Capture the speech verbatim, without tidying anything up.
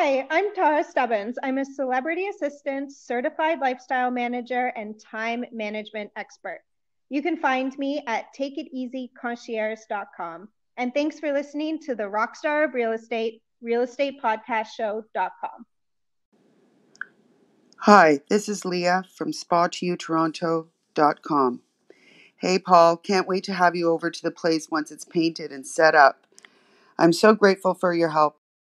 Hi, I'm Tara Stubbins. I'm a celebrity assistant, certified lifestyle manager, and time management expert. You can find me at take it easy concierge dot com. And thanks for listening to the Rockstar of Real Estate, real estate podcast show dot com. Hi, this is Leah from spa to you toronto dot com. Hey, Paul, can't wait to have you over to the place once it's painted and set up. I'm so grateful for your help